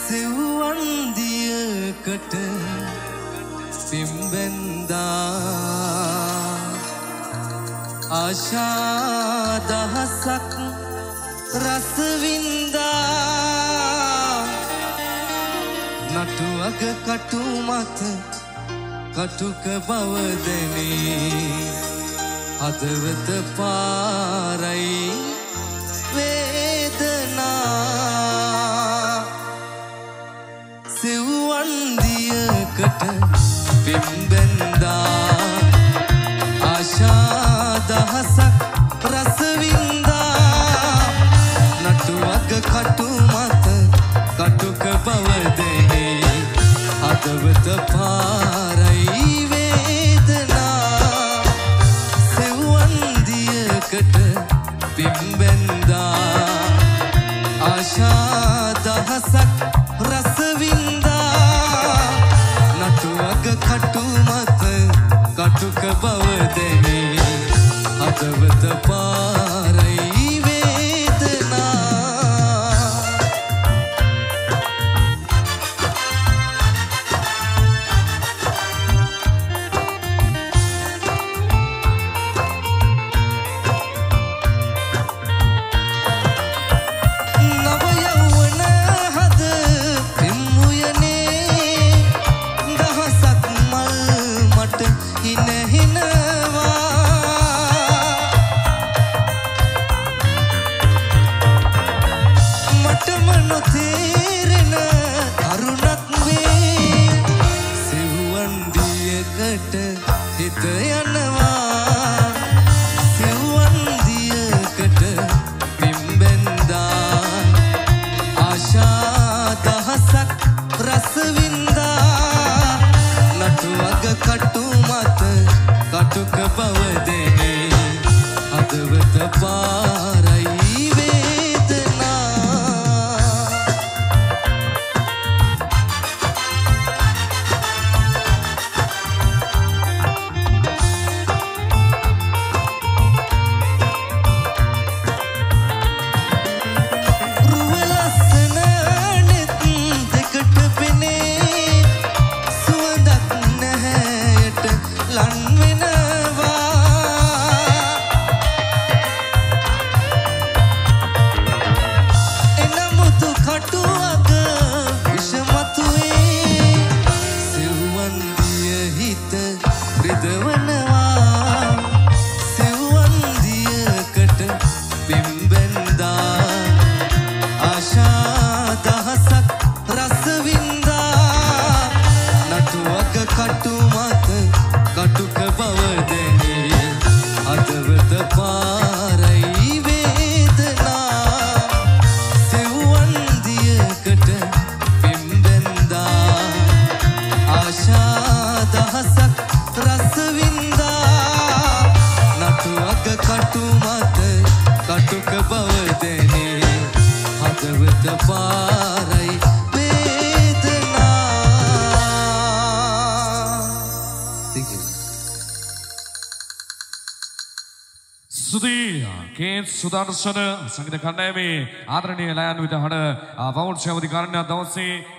සෙව්වන් දියකට පිම්බෙන්දා ආශා දහසක් රස වින්දා නටු අග කටු මත කටුක බව දැනේ හදවත පාරයි වේදනා සෙව්වන් දියකට පිම්බෙන්දා ආශා දහසක් රස වින්දා නටු අග කටු මත කටුක බව දැනේ හදවත පාරයි වේදනා සෙව්වන් දියකට පිම්බෙන්දා ආශා දහසක් රස වින්දා නටු අග කටු මත කටුක බව දැනේ හදවත පාරයි වේදනා නව යෞවන හද පෙම්මුයනේ දහසක් මල් මට හිනහිනවා මටම නොතේරෙන කරුණක් වේ සෙව්වන් දියකට හිත යනවා සෙව්වන් දියකට පිම්බෙන්දා ආශා දහසක් රස වින්දා නටු අග කටු මත කටුක බව දැනේ හදවත පාරයි වේදනා රුව ලස්සන නෙත් දෙකට පෙනේ සුවඳක් නැහැයට ලන් වෙනවා එනමුතු කටු අග විෂමතුවේ සෙව්වන් දිය හිත රිදවනවා සෙව්වන් දියකට පිම්බෙන්දා ආශා දහසක් රස වින්දා නටු අග කටු මත කටුක බව දැනේ හදවත පාරයි වේදනා සෙව්වන් දියකට පිම්බෙන්දා ආශා දහසක් රස වින්දා නටු අග කටු මත කටුක බව දැනේ හදවත පාරයි වේදනා. Thank you. සුදී කේන් සුදර්ශන සංගීත කණ්ඩායමේ ආදරණීය ලයන් විට හඬ වවුන් ශාවදි කාරණ්‍ය දවසේ